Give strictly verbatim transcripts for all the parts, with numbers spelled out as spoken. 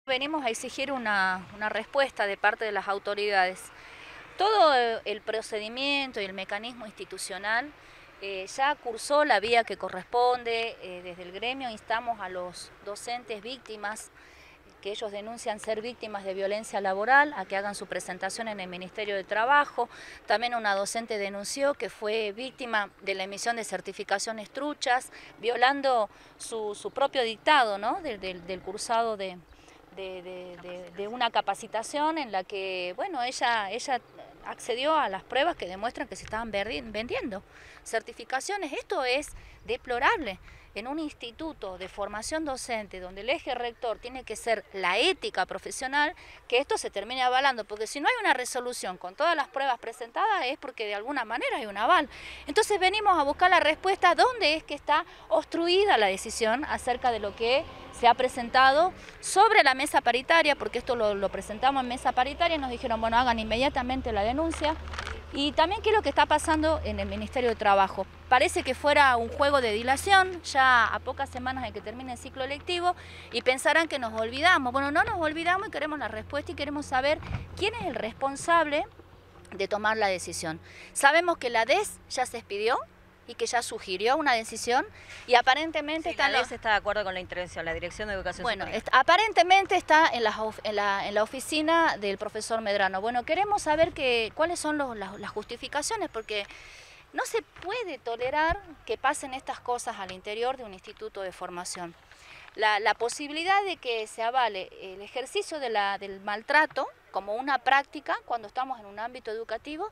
Venimos a exigir una, una respuesta de parte de las autoridades. Todo el procedimiento y el mecanismo institucional eh, ya cursó la vía que corresponde. Eh, desde el gremio instamos a los docentes víctimas que ellos denuncian ser víctimas de violencia laboral, a que hagan su presentación en el Ministerio de Trabajo. También una docente denunció que fue víctima de la emisión de certificaciones truchas, violando su, su propio dictado, ¿no? del, del, del cursado de... De, de, de, de una capacitación en la que, bueno, ella, ella accedió a las pruebas que demuestran que se estaban vendiendo certificaciones. Esto es deplorable en un instituto de formación docente donde el eje rector tiene que ser la ética profesional, que esto se termine avalando, porque si no hay una resolución con todas las pruebas presentadas es porque de alguna manera hay un aval. Entonces venimos a buscar la respuesta dónde es que está obstruida la decisión acerca de lo que se ha presentado sobre la mesa paritaria, porque esto lo, lo presentamos en mesa paritaria y nos dijeron, bueno, hagan inmediatamente la denuncia. Y también qué es lo que está pasando en el Ministerio de Trabajo. Parece que fuera un juego de dilación, ya a pocas semanas de que termine el ciclo lectivo, y pensarán que nos olvidamos. Bueno, no nos olvidamos y queremos la respuesta y queremos saber quién es el responsable de tomar la decisión. Sabemos que la D E S ya se expidió y que ya sugirió una decisión y aparentemente... Sí, está la D E S está de acuerdo con la intervención, la Dirección de Educación Bueno, Superior. est aparentemente está en la, en, la, en la oficina del profesor Medrano. Bueno, queremos saber que, cuáles son los, las, las justificaciones, porque no se puede tolerar que pasen estas cosas al interior de un instituto de formación. La, la posibilidad de que se avale el ejercicio de la, del maltrato como una práctica cuando estamos en un ámbito educativo,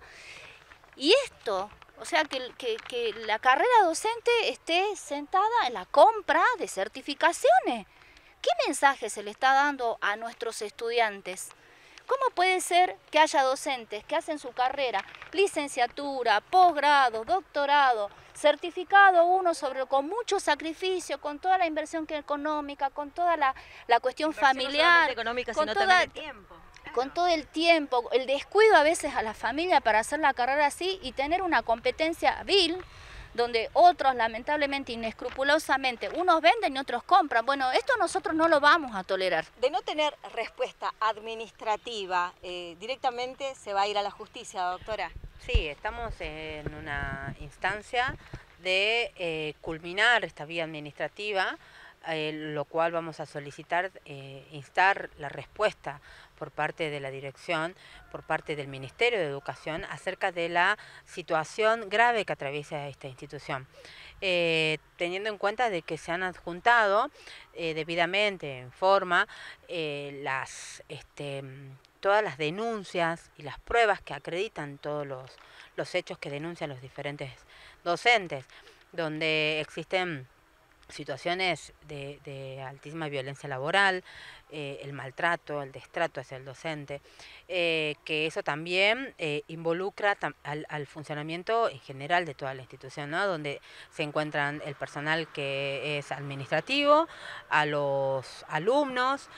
y esto... O sea, que, que, que la carrera docente esté sentada en la compra de certificaciones. ¿Qué mensaje se le está dando a nuestros estudiantes? ¿Cómo puede ser que haya docentes que hacen su carrera, licenciatura, posgrado, doctorado, certificado uno sobre, con mucho sacrificio, con toda la inversión que económica, con toda la, la cuestión inversión familiar, no económica, con sino toda, también de tiempo. con todo el tiempo, el descuido a veces a la familia para hacer la carrera así y tener una competencia vil, donde otros lamentablemente, inescrupulosamente, unos venden y otros compran. Bueno, esto nosotros no lo vamos a tolerar. De no tener respuesta administrativa, eh, directamente se va a ir a la justicia, doctora. Sí, estamos en una instancia de eh, culminar esta vía administrativa, eh, lo cual vamos a solicitar, eh, instar la respuesta por parte de la dirección, por parte del Ministerio de Educación, acerca de la situación grave que atraviesa esta institución. Eh, teniendo en cuenta de que se han adjuntado eh, debidamente, en forma, eh, las, este, todas las denuncias y las pruebas que acreditan todos los, los hechos que denuncian los diferentes docentes, donde existen situaciones de, de altísima violencia laboral, eh, el maltrato, el destrato hacia el docente, eh, que eso también eh, involucra tam al, al funcionamiento en general de toda la institución, ¿no? Donde se encuentran el personal que es administrativo, a los alumnos.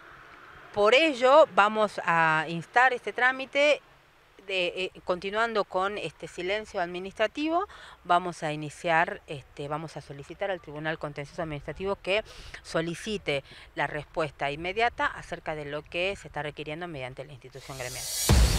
Por ello vamos a instar este trámite. De, eh, continuando con este silencio administrativo, vamos a iniciar, este, vamos a solicitar al Tribunal Contencioso Administrativo que solicite la respuesta inmediata acerca de lo que se está requiriendo mediante la institución gremial.